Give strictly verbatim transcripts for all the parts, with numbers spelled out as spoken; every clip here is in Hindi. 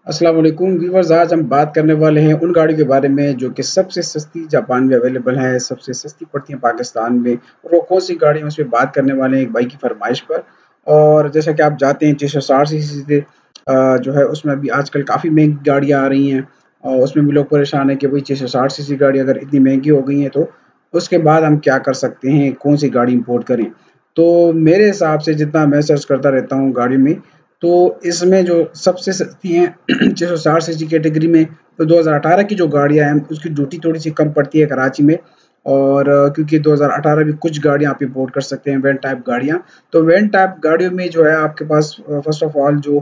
अस्सलाम वालेकुम व्यूवर्स। आज हम बात करने वाले हैं उन गाड़ियों के बारे में जो कि सबसे सस्ती जापान में अवेलेबल है, सबसे सस्ती पड़ती हैं पाकिस्तान में। और वो कौन सी गाड़ी है उस पे बात करने वाले हैं एक भाई की फरमाइश पर। और जैसा कि आप जानते हैं छः सौ साठ सीसी से अ, जो है उसमें अभी आजकल काफ़ी महंगी गाड़ियाँ आ रही हैं और उसमें भी लोग परेशान हैं कि भाई छः सौ साठ सीसी गाड़ी अगर इतनी महंगी हो गई है तो उसके बाद हम क्या कर सकते हैं, कौन सी गाड़ी इंपोर्ट करें। तो मेरे हिसाब से जितना मैं सर्च करता रहता हूँ गाड़ी में, तो इसमें जो सबसे सस्ती हैं छः सौ साठ सीसी कैटेगरी में, तो दो हज़ार अठारह की जो गाड़ियाँ हैं उसकी ड्यूटी थोड़ी सी कम पड़ती है कराची में। और अ, क्योंकि दो हज़ार अठारह में कुछ गाड़ियाँ आप इंपोर्ट कर सकते हैं, वैन टाइप गाड़ियाँ। तो वैन टाइप गाड़ियों में जो है आपके पास फर्स्ट ऑफ ऑल जो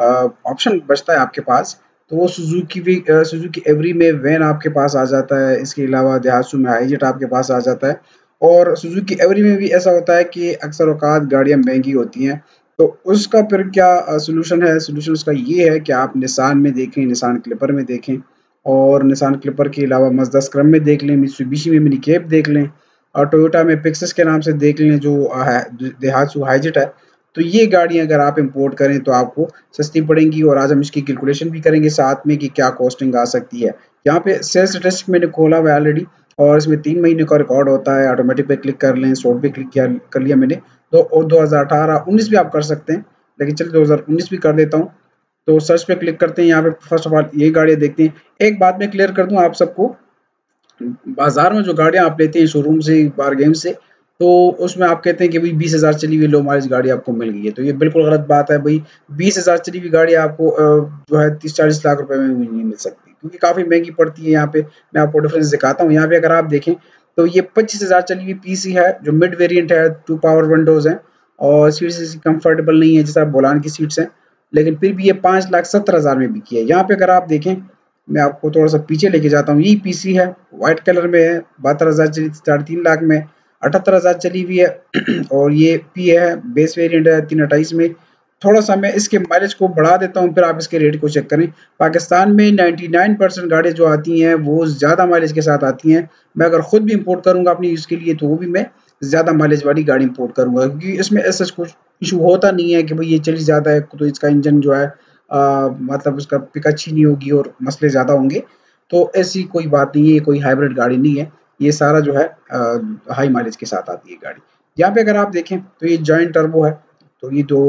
ऑप्शन बचता है आपके पास, तो वो सुजुकी भी सुजुकी एवरी में वैन आपके पास आ जाता है। इसके अलावा दहासू में हाईजेट आपके पास आ जाता है। और सुजुकी एवरी में भी ऐसा होता है कि अक्सर औकात गाड़ियाँ महंगी होती हैं। तो उसका फिर क्या सॉल्यूशन है? सॉल्यूशन उसका ये है कि आप निसान में देखें, निसान क्लिपर में देखें। और निसान क्लिपर के अलावा मज़दा स्क्रम में देख लें, मित्सुबिशी में मिनी केप देख लें और टोयोटा में पिक्सस के नाम से देख लें जो है दहासू हाईजेट है। तो ये गाड़ियाँ अगर आप इंपोर्ट करें तो आपको सस्ती पड़ेंगी और आज हम इसकी कैलकुलेशन भी करेंगे साथ में कि क्या कॉस्टिंग आ सकती है। यहाँ पे सेल्स स्टैटिस्टिक्स मैंने खोला हुआ है ऑलरेडी और इसमें तीन महीने का रिकॉर्ड होता है। ऑटोमेटिक पे क्लिक कर लें, सॉर्ट पे क्लिक किया कर लिया मैंने। तो और दो हज़ार अठारह उन्नीस भी आप कर सकते हैं, लेकिन चलिए दो हज़ार उन्नीस भी कर देता हूँ। तो सर्च पे क्लिक करते हैं, यहाँ पे फर्स्ट ऑफ ऑल ये गाड़ियाँ देखते हैं। एक बात मैं क्लियर कर दूँ आप सबको, बाजार में जो गाड़ियाँ आप लेते हैं शोरूम से, बारगेन से, तो उसमें आप कहते हैं कि भाई बीस हज़ार चली हुई लो माइलेज गाड़ी आपको मिल गई है, तो ये बिल्कुल गलत बात है। भाई बीस हज़ार चली हुई गाड़ी आपको अ, जो है तीस चालीस लाख रुपए में भी नहीं मिल सकती, क्योंकि काफ़ी महंगी पड़ती है। यहाँ पे मैं आपको डिफरेंस दिखाता हूँ। यहाँ पे अगर आप देखें तो ये पच्चीस हज़ार चली हुई पीसी है जो मिड वेरिएंट है, टू पावर विंडोज है और सीट्स इसी कंफर्टेबल नहीं है जैसा बोलान की सीट्स हैं, लेकिन फिर भी ये पाँच लाख सत्तर हज़ार में बिकी है। यहाँ पे अगर आप देखें, मैं आपको थोड़ा सा पीछे लेके जाता हूँ। यही पीसी है, व्हाइट कलर में है, बहत्तर हज़ार चली थी साढ़े तीन लाख में, अठहत्तर हज़ार चली हुई है और ये पी है, बेस वेरिएंट है तीन अट्ठाईस में। थोड़ा सा मैं इसके माइलेज को बढ़ा देता हूँ, फिर आप इसके रेट को चेक करें। पाकिस्तान में निन्यानवे परसेंट गाड़ियाँ जो आती हैं वो ज़्यादा माइलेज के साथ आती हैं। मैं अगर खुद भी इंपोर्ट करूँगा अपनी यूज़ के लिए तो वो भी मैं ज़्यादा माइलेज वाली गाड़ी इंपोर्ट करूँगा, क्योंकि इसमें ऐसा कुछ इशू होता नहीं है कि भाई ये चली ज़्यादा है तो इसका इंजन जो है आ, मतलब उसका पिक अच्छी नहीं होगी और मसले ज़्यादा होंगे। तो ऐसी कोई बात नहीं है, ये कोई हाइब्रिड गाड़ी नहीं है। ये सारा जो है हाई माइलेज के साथ आती है गाड़ी। यहाँ पे अगर आप देखें तो ये जॉइंट टर्बो है, तो ये दो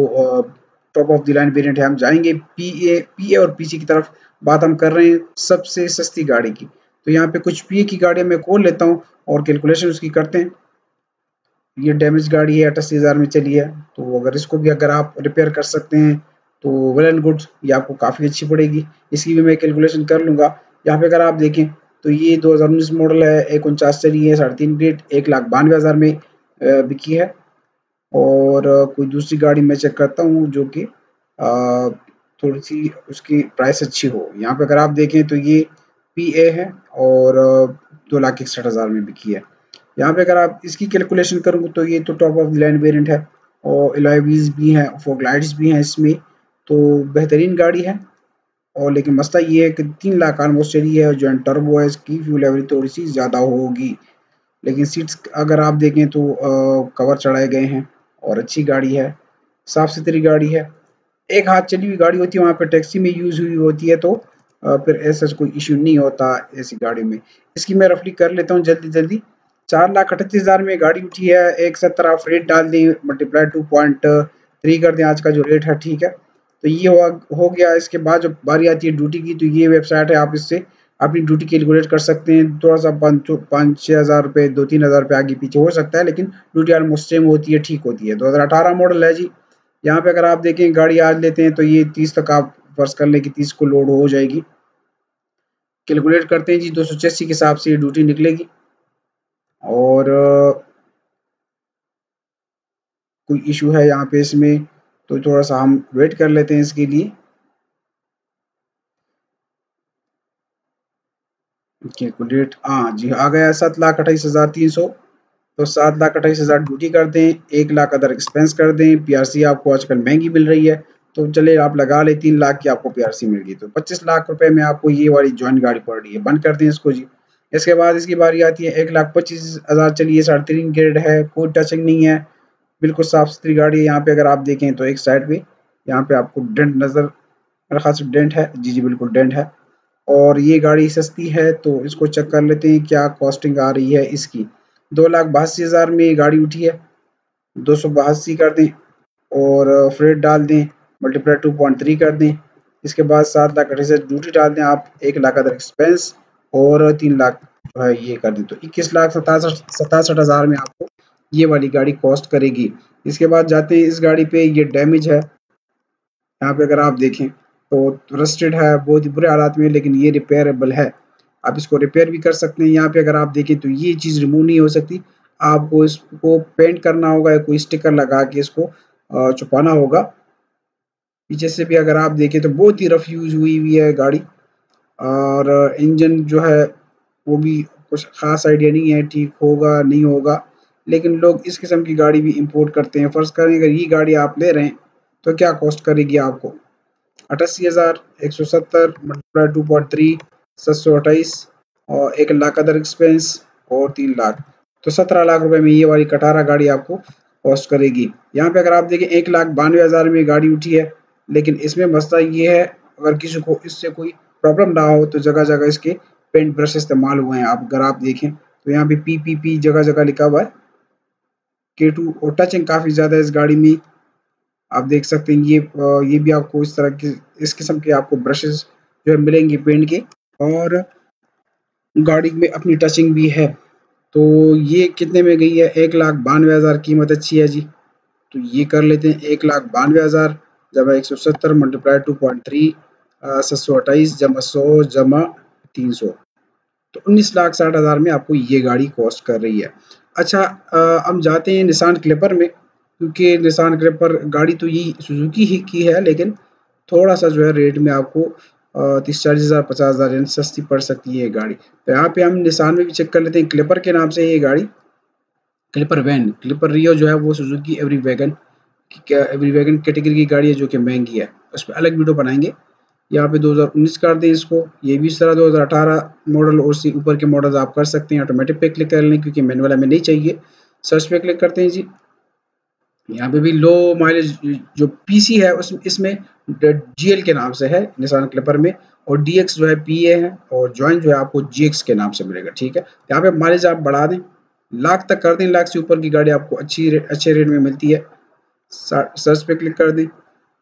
top of the line variant है। हम जाएंगे पी ए पी ए और पीसी की तरफ, बात हम कर रहे हैं सबसे सस्ती गाड़ी की। तो यहाँ पे कुछ पी ए की गाड़ियाँ मैं खोल लेता हूँ और कैलकुलेशन उसकी करते हैं। ये डैमेज गाड़ी है, अठासी हज़ार में चली है, तो अगर इसको भी अगर आप रिपेयर कर सकते हैं तो वेल एंड गुड, ये आपको काफ़ी अच्छी पड़ेगी। इसकी भी मैं कैलकुलेशन कर लूँगा। यहाँ पे अगर आप देखें तो ये दो हज़ार उन्नीस मॉडल है, एक उनचास चली है, साढ़े तीन ग्रेड, एक लाख बानवे हज़ार में अ, बिकी है। और अ, कोई दूसरी गाड़ी मैं चेक करता हूँ जो कि अ, थोड़ी सी उसकी प्राइस अच्छी हो। यहाँ पे अगर आप देखें तो ये पी ए है और अ, दो लाख इकसठ हज़ार में बिकी है। यहाँ पे अगर आप इसकी कैलकुलेशन करूँगा तो ये तो top of the line variant है और एलॉय व्हील्स भी हैं, फॉग लाइट्स भी हैं इसमें, तो बेहतरीन गाड़ी है। और लेकिन मसला ये है कि तीन लाख ऑलमोस्ट चली है और जो टर्बो है इसकी फ्यूल एवरेज थोड़ी सी ज़्यादा होगी। लेकिन सीट्स अगर आप देखें तो अ, कवर चढ़ाए गए हैं और अच्छी गाड़ी है, साफ सुथरी गाड़ी है। एक हाथ चली हुई गाड़ी होती है, वहाँ पे टैक्सी में यूज़ हुई होती है, तो अ, फिर ऐसा कोई इश्यू नहीं होता ऐसी गाड़ी में। इसकी मैं रफली कर लेता हूँ जल्दी जल्दी। चार लाख अठतीस हज़ार में गाड़ी उठी है, एक सत्तर आप रेट डाल दें, मल्टीप्लाई टू पॉइंट थ्री कर दें आज का जो रेट है, ठीक है। तो ये हो हो गया। इसके बाद जब बारी आती है ड्यूटी की, तो ये वेबसाइट है, आप इससे अपनी ड्यूटी कैलकुलेट कर सकते हैं। थोड़ा सा पाँच पाँच छः हज़ार रुपये, दो तीन हज़ार रुपये आगे पीछे हो सकता है, लेकिन ड्यूटी ऑलमोस्ट सेम होती है, ठीक होती है। दो हज़ार अठारह मॉडल है जी। यहाँ पे अगर आप देखें गाड़ी आज लेते हैं तो ये तीस तक आप फर्ज कर लें कि तीस को लोड हो जाएगी। कैलकुलेट करते हैं जी, दो सौ छियासी के हिसाब से ये ड्यूटी निकलेगी। और अ, कोई इशू है यहाँ पे इसमें तो थोड़ा सा हम वेट कर लेते हैं इसके लिए। कैलकुलेट, हाँ जी आ गया, सात लाख अट्ठाईस हज़ार तीन सौ। तो सात लाख अट्ठाईस हज़ार ड्यूटी कर दें, एक लाख अदर एक्सपेंस कर दें। पीआरसी आपको आजकल महंगी मिल रही है, तो चले आप लगा ले तीन लाख की आपको पीआरसी मिल गई, तो पच्चीस लाख रुपए में आपको ये वाली जॉइंट गाड़ी पड़ रही है। बंद कर दें इसको जी। इसके बाद इसकी बारी आती है, एक लाख पच्चीस हज़ार चलिए, साढ़े तीन ग्रेड है, कोई टचिंग नहीं है, बिल्कुल साफ सुथरी गाड़ी है। यहाँ पे अगर आप देखें तो एक साइड पे यहाँ पे आपको डेंट नज़र मेरे ख्याल से डेंट है, जी जी बिल्कुल डेंट है। और ये गाड़ी सस्ती है तो इसको चेक कर लेते हैं क्या कॉस्टिंग आ रही है इसकी। दो लाख बयासी हज़ार में ये गाड़ी उठी है, दो सौ बयासी कर दें और फ्रेट डाल दें, मल्टीप्लाई टू पॉइंट थ्री कर दें। इसके बाद सात लाख अट्ठाईस हज़ार ड्यूटी डाल दें आप, एक लाख अदर एक्सपेंस और तीन लाख जो है ये कर दें, तो इक्कीस लाख सतासठ सतासठ हज़ार में आपको ये वाली गाड़ी कॉस्ट करेगी। इसके बाद जाते हैं इस गाड़ी पे, ये डैमेज है, यहाँ पे अगर आप देखें तो रस्टेड है, बहुत ही बुरे हालात में, लेकिन ये रिपेयरेबल है, आप इसको रिपेयर भी कर सकते हैं। यहाँ पे अगर आप देखें तो ये चीज़ रिमूव नहीं हो सकती, आपको इसको पेंट करना होगा या कोई स्टिकर लगा के इसको छुपाना होगा। पीछे से भी अगर आप देखें तो बहुत ही रफ यूज हुई हुई है गाड़ी, और इंजन जो है वो भी कुछ खास आइडिया नहीं है ठीक होगा नहीं होगा, लेकिन लोग इस किस्म की गाड़ी भी इंपोर्ट करते हैं। फर्ज करें अगर ये गाड़ी आप ले रहे हैं तो क्या कॉस्ट करेगी आपको, अठासी हज़ार एक सौ सत्तर मल्टीप्लाई टू पॉइंट थ्री, सात सौ अट्ठाईस और एक लाख अदर एक्सपेंस और तीन लाख, तो सत्रह लाख रुपए में ये वाली कटारा गाड़ी आपको कॉस्ट करेगी। यहाँ पे अगर आप देखें एक लाख बानवे हज़ार में गाड़ी उठी है, लेकिन इसमें मसला ये है अगर किसी को इससे कोई प्रॉब्लम ना हो तो जगह जगह इसके पेंट ब्रश इस्तेमाल हुए हैं। आप अगर आप देखें तो यहाँ पे पी पी पी जगह जगह लिखा हुआ है के टू, और टचिंग काफ़ी ज़्यादा है इस गाड़ी में, आप देख सकते हैं। ये ये भी आपको इस तरह की इस किस्म के आपको ब्रशेस जो है मिलेंगे पेंट के, और गाड़ी में अपनी टचिंग भी है। तो ये कितने में गई है, एक लाख बानवे हज़ार कीमत अच्छी है जी, तो ये कर लेते हैं एक लाख बानवे हज़ार जमा एक सौ सत्तर मल्टीप्लाई टू पॉइंट थ्री, सात सौ अट्ठाईस जमा सौ जमा तीन सौ, तो उन्नीस लाख साठ हज़ार में आपको ये गाड़ी कॉस्ट कर रही है। अच्छा, हम जाते हैं निसान क्लिपर में, क्योंकि निसान क्लिपर गाड़ी तो ये सुजुकी ही की है, लेकिन थोड़ा सा जो है रेट में आपको तीस चालीस हज़ार पचास हज़ार यानी सस्ती पड़ सकती है ये गाड़ी। तो यहाँ पे हम निसान में भी चेक कर लेते हैं, क्लिपर के नाम से ये गाड़ी, क्लिपर वैन, क्लिपर रियो जो है वो Suzuki Every wagon Every wagon category की गाड़ी है जो कि महंगी है, उस पर अलग वीडियो बनाएंगे। यहाँ पे दो हज़ार उन्नीस कर दें इसको, ये भी इस तरह दो हज़ार अठारह मॉडल और उससे ऊपर के मॉडल आप कर सकते हैं। ऑटोमेटिक पे क्लिक कर लें क्योंकि मैनुअल हमें नहीं चाहिए, सर्च पे क्लिक करते हैं जी। यहाँ पे भी लो माइलेज जो पीसी है उस इसमें जीएल के नाम से है निसान क्लिपर में, और डीएक्स जो है पीए है, और जॉइन जो है आपको जीएक्स के नाम से मिलेगा, ठीक है। यहाँ पे माइलेज आप बढ़ा दें, लाख तक कर दें, लाख से ऊपर की गाड़ी आपको अच्छी अच्छे रेट में मिलती है। सर्च पे क्लिक कर दें।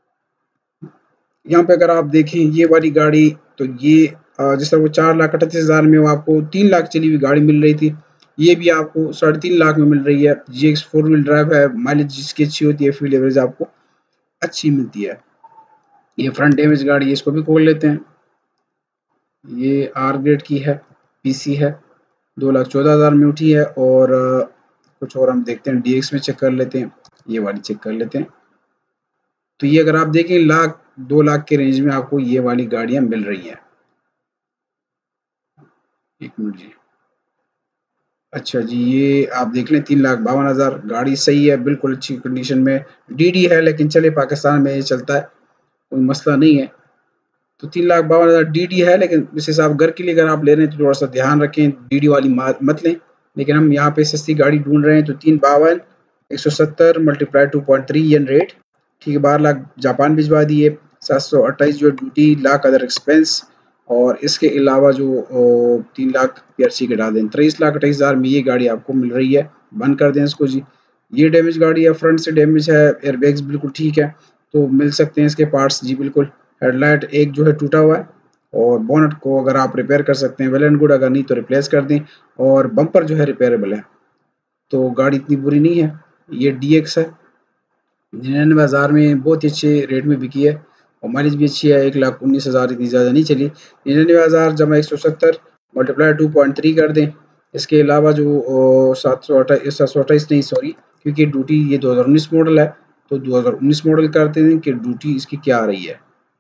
यहाँ पे अगर आप देखें ये वाली गाड़ी, तो ये जिस तरह वो चार लाख अड़तीस हज़ार में वो आपको तीन लाख चली हुई गाड़ी मिल रही थी, ये भी आपको साढ़े तीन लाख में मिल रही है। G X four wheel drive है, माइलेज जिसकी अच्छी होती है, फील्ड एवरेज आपको अच्छी मिलती है। ये फ्रंट डैमेज गाड़ी है, इसको भी खोल लेते हैं। ये आर ग्रेड की है, पीसी है, दो लाख चौदह हज़ार में उठी है। और कुछ और हम देखते हैं, डीएक्स में चेक कर लेते हैं, ये वाली चेक कर लेते हैं। तो ये अगर आप देखें लाख दो लाख के रेंज में आपको ये वाली गाड़ियां मिल रही हैं। एक मिनट जी, अच्छा जी, ये आप देख लें तीन लाख बावन हज़ार, गाड़ी सही है, बिल्कुल अच्छी कंडीशन में, डीडी है, लेकिन चले पाकिस्तान में ये चलता है, कोई मसला नहीं है। तो तीन लाख बावन हज़ार डीडी है, लेकिन इस हिसाब घर के लिए अगर आप ले रहे हैं तो थोड़ा सा ध्यान रखें, डीडी वाली मत लें। लेकिन हम यहाँ पे सस्ती गाड़ी ढूंढ रहे हैं, तो तीन बावन एक सौ सत्तर multiply two point three N rate, ठीक है, बारह लाख जापान भिजवा दिए, सात सौ अट्ठाईस जो ड्यूटी, लाख अदर एक्सपेंस, और इसके अलावा जो तीन लाख पीआरसी के डाल दें, तेईस लाख अट्ठाईस हज़ार में ये गाड़ी आपको मिल रही है। बंद कर दें इसको जी। ये डैमेज गाड़ी है, फ्रंट से डैमेज है, एयरबैग्स बिल्कुल ठीक है, तो मिल सकते हैं इसके पार्ट्स जी बिल्कुल। हेडलाइट एक जो है टूटा हुआ है, और बोनट को अगर आप रिपेयर कर सकते हैं वेल एंड गुड, अगर नहीं तो रिप्लेस कर दें। और बम्पर जो है रिपेयरेबल है, तो गाड़ी इतनी बुरी नहीं है। ये डी एक्स है, निन्यानवे हज़ार में बहुत ही अच्छे रेट में बिकी है, और माइलेज भी अच्छी है, एक लाख उन्नीस हज़ार इतनी ज़्यादा नहीं चली। निन्यानवे हज़ार जमा एक सौ सत्तर मल्टीप्लाई टू पॉइंट थ्री कर दें। इसके अलावा जो सात सौ अट्ठाईस सात सौ अट्ठाईस नहीं सॉरी, क्योंकि ड्यूटी ये दो हज़ार उन्नीस मॉडल है, तो दो हज़ार उन्नीस मॉडल करते हैं कि ड्यूटी इसकी क्या आ रही है।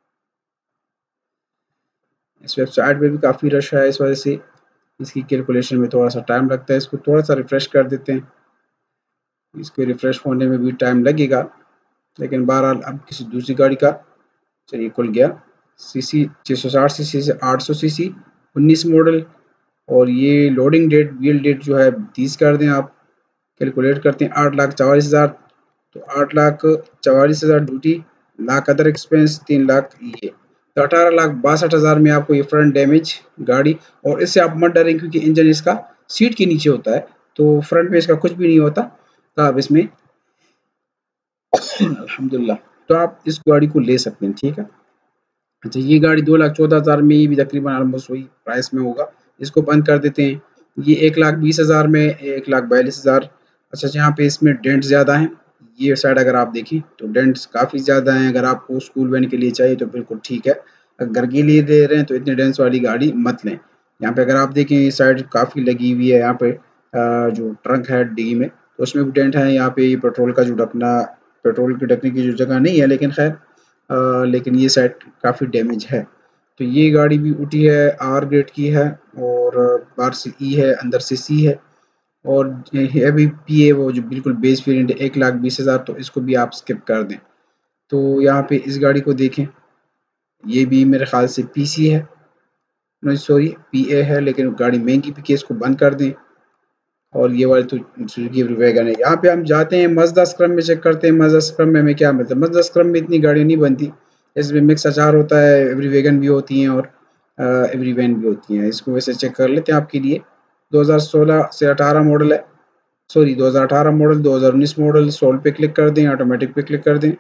इस वेबसाइट पे भी काफ़ी रश है, इस वजह से इसकी कैलकुलेशन में थोड़ा सा टाइम लगता है। इसको थोड़ा सा रिफ़्रेश कर देते हैं, इसके रिफ़्रेश होने में भी टाइम लगेगा, लेकिन बहरहाल अब किसी दूसरी गाड़ी का, चलिए खुल गया। सीसी छः सौ साठ सीसी से आठ सौ सीसी, उन्नीस मॉडल, और ये लोडिंग डेट व्हील डेट जो है तीस कर दें आप, कैलकुलेट करते हैं आठ लाख चवालीस हज़ार, तो आठ लाख चवालीस हज़ार ड्यूटी, लाख अदर एक्सपेंस, तीन लाख ये, तो अठारह लाख बासठ हज़ार में आपको ये फ्रंट डैमेज गाड़ी, और इससे आप मत डरें क्योंकि इंजन इसका सीट के नीचे होता है, तो फ्रंट में इसका कुछ भी नहीं होता। तो आप इसमें अल्हम्दुलिल्लाह, तो आप इस गाड़ी को ले सकते हैं, ठीक है। अच्छा, ये गाड़ी दो लाख चौदह हज़ार में, ये भी तकरीबन ऑलमोस्ट वही प्राइस में होगा। इसको बंद कर देते हैं। ये एक लाख बीस हज़ार में, एक लाख बयालीस हज़ार। अच्छा, यहाँ पे इसमें डेंट ज़्यादा हैं। ये साइड अगर आप देखें तो डेंट्स काफ़ी ज़्यादा हैं। अगर आपको स्कूल वैन के लिए चाहिए तो बिल्कुल ठीक है। अगर घर के लिए दे रहे हैं तो इतने डेंट्स वाली गाड़ी मत लें। यहाँ पे अगर आप देखें ये साइड काफ़ी लगी हुई है। यहाँ पे अ, जो ट्रंक है डिग्गी में, तो उसमें भी डेंट है। यहाँ पे ये पेट्रोल का जो ढकना, पेट्रोल के ढकने की जो जगह नहीं है, लेकिन खैर अ, लेकिन ये साइड काफ़ी डैमेज है। तो ये गाड़ी भी उठी है, आर ग्रेड की है, और बाहर से ई है, अंदर से सी है, और ये अभी पी है वो जो बिल्कुल बेस वेरिएंट है, एक लाख बीस हज़ार, तो इसको भी आप स्किप कर दें। तो यहाँ पे इस गाड़ी को देखें, ये भी मेरे ख्याल से पी सी है, नहीं सॉरी पी ए है, लेकिन गाड़ी महंगी भी की, इसको बंद कर दें। और ये वाली तो सुजुकी वैगन है। यहाँ पे हम जाते हैं मज़दा स्क्रम में, चेक करते हैं मज़दा स्क्रम में हमें क्या मिलता है। मज़दा स्क्रम में इतनी गाड़ियाँ नहीं बनती, इसमें मिक्स अचार होता है, एवरी वैगन भी होती हैं और एवरी वैन भी होती हैं। इसको वैसे चेक कर लेते हैं आपके लिए। दो हज़ार सोलह से अठारह मॉडल है, सॉरी दो हज़ार अठारह मॉडल, दो हज़ार उन्नीस मॉडल। सोल्ड पे क्लिक कर दें, ऑटोमेटिक पे क्लिक कर दें।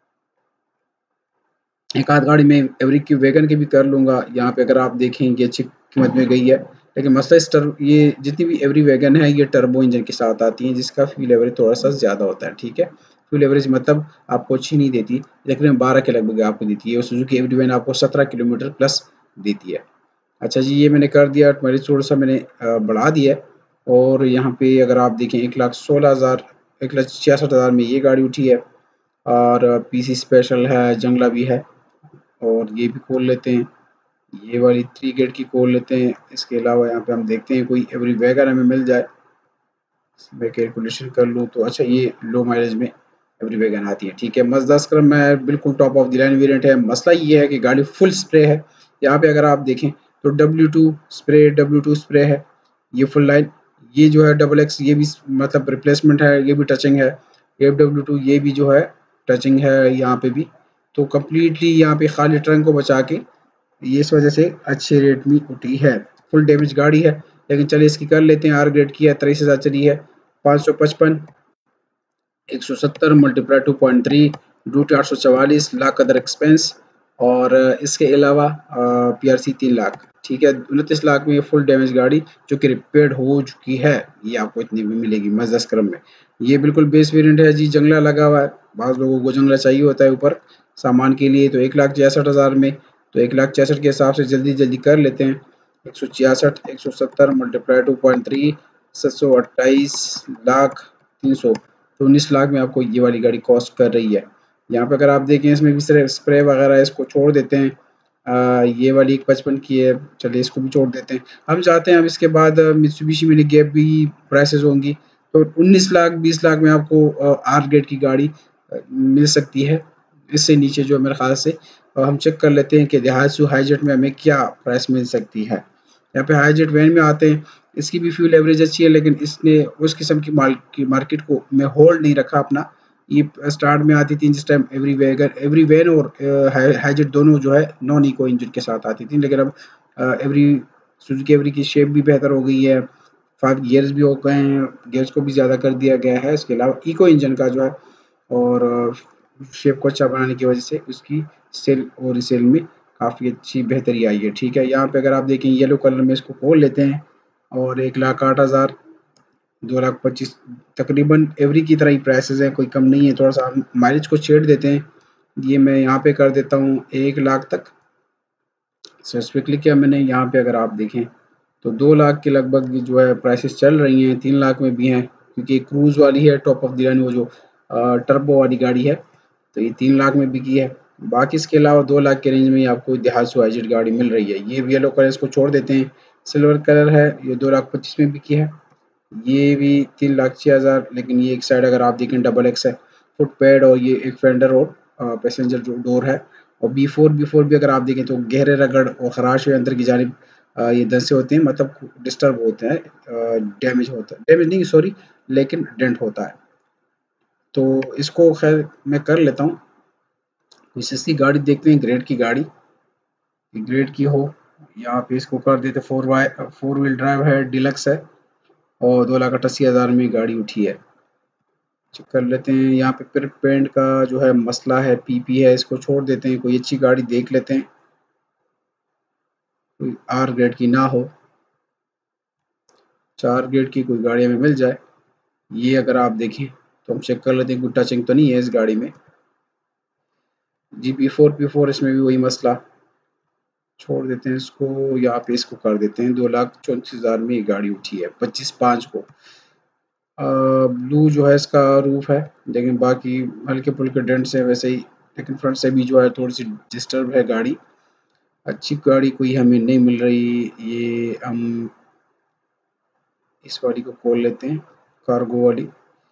एक आध गाड़ी में एवरी की वैगन की भी कर लूँगा। यहाँ पे अगर आप देखें ये अच्छी कीमत में गई है, लेकिन मसला इस टर ये जितनी भी एवरी वैगन है ये टर्बो इंजन के साथ आती हैं, जिसका फ्यूल एवरेज थोड़ा सा ज़्यादा होता है, ठीक है। फ्यूल एवरेज मतलब आपको अच्छी नहीं देती, लेकिन बारह के लगभग आपको देती है, और सुजुकी एवरी वैन आपको सत्रह किलोमीटर प्लस देती है। अच्छा जी, ये मैंने कर दिया, माइलेज थोड़ा सा मैंने अ, बढ़ा दिया है। और यहाँ पे अगर आप देखें एक लाख सोलह हज़ार, एक लाख छियासठ हज़ार में ये गाड़ी उठी है, और पी सी स्पेशल है, जंगला भी है। और ये भी खोल लेते हैं, ये वाली थ्री गेट की खोल लेते हैं। इसके अलावा यहाँ पे हम देखते हैं कोई एवरी वैगन हमें मिल जाए, मैं कैलकुलेशन कर लूँ तो। अच्छा, ये लो माइलेज में एवरी वैगन आती है, ठीक है। मज़दा स्क्रम में बिल्कुल top of the line variant है। मसला ये है कि गाड़ी फुल स्प्रे है। यहाँ पे अगर आप देखें तो W two spray, W two spray है, ये फुल लाइन। ये जो है डबल एक्स, ये भी मतलब रिप्लेसमेंट है, ये भी टचिंग है। एफ डब्ल्यू टू ये भी जो है टचिंग है यहाँ पे भी। तो कम्प्लीटली यहाँ पे खाली ट्रंक को बचा के ये इस वजह से अच्छे रेट में उठी है। फुल डैमेज गाड़ी है, लेकिन चलिए इसकी कर लेते हैं। आर ग्रेड की है, तेईस हज़ार चली है। पाँच सौ पचपन, एक सौ सत्तर multiply two point three, duty आठ सौ चवालीस लाख अदर एक्सपेंस, और इसके अलावा पी आर सी तीन लाख, ठीक है। उनतीस लाख में ये फुल डैमेज गाड़ी जो कि रिपेयर्ड हो चुकी है, ये आपको इतनी भी मिलेगी मज़दा स्क्रम में। ये बिल्कुल बेस वेरिएंट है जी, जंगला लगा हुआ है। बाज़ लोगों को जंगला चाहिए होता है ऊपर सामान के लिए, तो एक लाख छियासठ हज़ार में, तो एक लाख छियासठ के हिसाब से जल्दी जल्दी कर लेते हैं। एक सौ छियासठ, एक सौ सत्तर मल्टीप्लाई टू पॉइंट थ्री, सात सौ अट्ठाईस लाख तीन सौ, तो उन्नीस लाख में आपको ये वाली गाड़ी कॉस्ट कर रही है। यहाँ पे अगर आप देखें इसमें भी सिर्फ स्प्रे वगैरह है, इसको छोड़ देते हैं। आ, ये वाली एक पचपन की है, चलिए इसको भी छोड़ देते हैं। हम चाहते हैं, हम इसके बाद मित्सुबिशी मिनी गैप भी प्राइसेस होंगी, तो उन्नीस लाख बीस लाख में आपको आर ग्रेड की गाड़ी अ, मिल सकती है। इससे नीचे जो मेरे ख्याल से अ, हम चेक कर लेते हैं कि देहातसू हाईजेट में हमें क्या प्राइस मिल सकती है। यहाँ पे हाईजेट वैन में आते हैं, इसकी भी फ्यूल एवरेज अच्छी है, लेकिन इसने उस किस्म की माल की मार्केट को में होल्ड नहीं रखा अपना। ये स्टार्ट में आती थी जिस time Every wagon Every van और हाईजेट दोनों जो है नॉन इको इंजन के साथ आती थी, लेकिन अब एवरी सुजुकी एवरी की शेप भी बेहतर हो गई है, फाइव गियर्स भी हो गए हैं, गियर्स को भी ज़्यादा कर दिया गया है। इसके अलावा इको इंजन का जो है, और शेप को अच्छा बनाने की वजह से उसकी सेल और रिसेल में काफ़ी अच्छी बेहतरी आई है, ठीक है। यहाँ पे अगर आप देखें येलो कलर में, इसको खोल लेते हैं, और एक लाख आठ हज़ार, दो लाख पच्चीस, तकरीबन एवरी की तरह ही प्राइसेस हैं, कोई कम नहीं है। थोड़ा सा हम माइलेज को छेड़ देते हैं, ये मैं यहाँ पे कर देता हूँ एक लाख तक। स्पेसिफिकली क्या मैंने यहाँ पे अगर आप देखें तो दो लाख के लगभग जो है प्राइसेस चल रही हैं, तीन लाख में भी हैं, क्योंकि क्रूज़ वाली है टॉप ऑफ द लाइन, वो जो टर्बो वाली गाड़ी है, तो ये तीन लाख में बिकी है। बाकी इसके अलावा दो लाख के रेंज में ही आपको देहातसू हाईजेट गाड़ी मिल रही है। ये येलो कलर, इसको छोड़ देते हैं। सिल्वर कलर है, ये दो लाख पच्चीस में बिकी है। ये भी तीन लाख छः हज़ार, लेकिन ये एक साइड अगर आप देखें डबल एक्स है, फुट पैड, और ये एक फेंडर और पैसेंजर जो डोर है। और बी फोर बी फोर भी अगर आप देखें तो गहरे रगड़ और खराश हुए अंदर की जानिब ये दंसे होते हैं, मतलब डिस्टर्ब होते हैं, डैमेज होता है, डैमेज नहीं सॉरी, लेकिन डेंट होता है। तो इसको खैर मैं कर लेता हूँ। कोई सस्ती गाड़ी देखते हैं, ग्रेड की गाड़ी। ग्रेड की हो। यहाँ पे इसको कर देते four by four wheel drive है, डिलक्स है और दो लाख अट्ठासी हज़ार में गाड़ी उठी है। चेक कर लेते हैं यहाँ पे। फिर पेंट का जो है मसला है, पीपी है, इसको छोड़ देते हैं। कोई अच्छी गाड़ी देख लेते हैं, कोई आर ग्रेड की ना हो, चार ग्रेड की कोई गाड़ी हमें मिल जाए। ये अगर आप देखें तो हम चेक कर लेते हैं, कोई टचिंग तो नहीं है इस गाड़ी में। G P four P four इसमें भी वही मसला, छोड़ देते हैं इसको। यहाँ पे इसको कर देते हैं। दो लाख चौंतीस हज़ार में ये गाड़ी उठी है पच्चीस पाँच को। ब्लू जो है इसका रूफ है, लेकिन बाकी हल्के फुल्के डेंट्स हैं वैसे ही, लेकिन फ्रंट से भी जो है थोड़ी सी डिस्टर्ब है गाड़ी। अच्छी गाड़ी कोई हमें नहीं मिल रही। ये हम इस वाली को खोल लेते हैं, कार्गो वाली।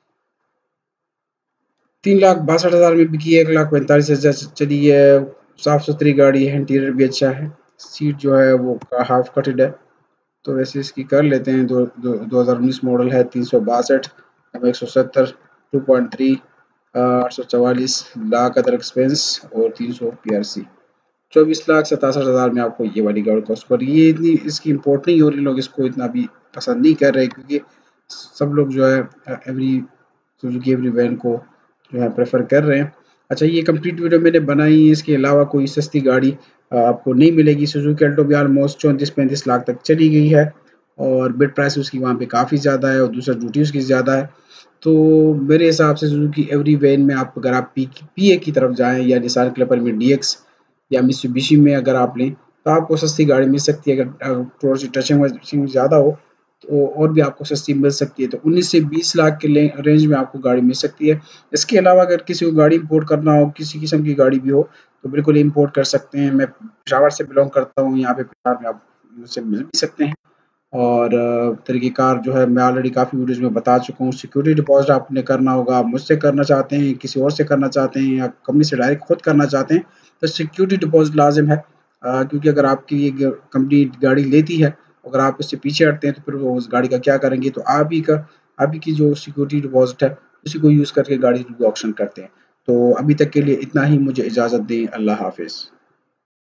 तीन लाख बासठ हज़ार में बिकी है, एक लाख पैंतालीस हज़ार चली है। साफ सुथरी गाड़ी है, इंटीरियर भी अच्छा है। सीट जो है वो हाफ कटेड है, तो वैसे इसकी कर लेते हैं। दो दो दो हज़ार उन्नीस मॉडल है, तीन सौ बासठ एम एक सौ सत्तर टू पॉइंट थ्री आठ सौ चवालीस लाख अदर एक्सपेंस और तीन सौ पी आर सी। चौबीस लाख सतासठ हज़ार में आपको ये वाली गाड़ी कॉस्ट पर। ये इतनी इसकी इम्पोर्ट नहीं हो रही, लोग इसको इतना भी पसंद नहीं कर रहे, क्योंकि सब लोग जो है एवरी सुजुकी एवरी वैन को जो है प्रेफर कर रहे हैं। अच्छा, ये कंप्लीट वीडियो मैंने बनाई है, इसके अलावा कोई सस्ती गाड़ी आपको नहीं मिलेगी। सुजुकी अल्टो भी ऑलमोस्ट चौंतीस पैंतीस लाख तक चली गई है और बिड प्राइस उसकी वहाँ पे काफ़ी ज़्यादा है और दूसरा ड्यूटी उसकी ज़्यादा है। तो मेरे हिसाब से सुजुकी एवरी वैन में आप अगर आप पी पी ए की तरफ जाएँ या निसान क्लेपर में डी एक्स या मित्सुबिशी में अगर आप लें तो आपको सस्ती गाड़ी मिल सकती है। अगर थोड़ी सी टचिंग वचिंग ज़्यादा हो तो और भी आपको सस्ती मिल सकती है। तो उन्नीस से बीस लाख के रेंज में आपको गाड़ी मिल सकती है। इसके अलावा अगर किसी को गाड़ी इंपोर्ट करना हो, किसी किस्म की गाड़ी भी हो, तो बिल्कुल इंपोर्ट कर सकते हैं। मैं पेशावर से बिलोंग करता हूँ, यहाँ पे पेशावर में आप मुझसे मिल भी सकते हैं। और तरीक़ेकार जो है मैं ऑलरेडी काफ़ी वीडियोज़ में बता चुका हूँ। सिक्योरिटी डिपॉज़िट आपने करना होगा, आप मुझसे करना चाहते हैं, किसी और से करना चाहते हैं या कंपनी से डायरेक्ट खुद करना चाहते हैं, तो सिक्योरिटी डिपॉज़िट लाज़िम है। अ, क्योंकि अगर आपकी ये ग कंपनी गाड़ी लेती है, अगर आप उससे पीछे हटते हैं तो फिर वो उस गाड़ी का क्या करेंगे? तो आप ही का आप ही की जो सिक्योरिटी डिपॉज़िट है, उसी को यूज़ करके गाड़ी ऑक्शन करते हैं। तो अभी तक के लिए इतना ही, मुझे इजाज़त दें। अल्लाह हाफ़िज़।